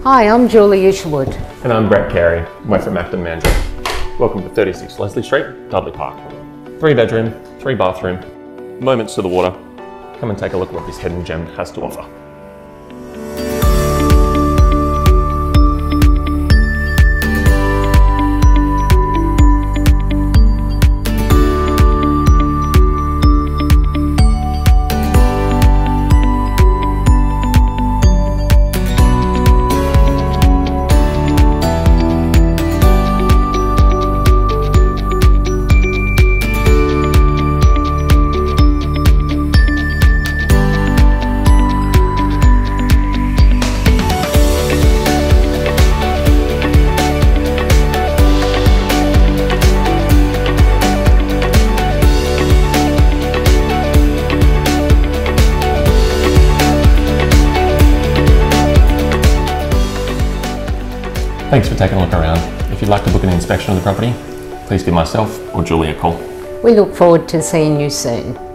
Hi, I'm Julie Isherwood. And I'm Brett Carey, we're from Acton, Mandurah. Welcome to 36 Leslie Street, Dudley Park. 3 bedroom, 3 bathroom, moments to the water. Come and take a look at what this hidden gem has to offer. Thanks for taking a look around. If you'd like to book an inspection of the property, please give myself or Julie a call. We look forward to seeing you soon.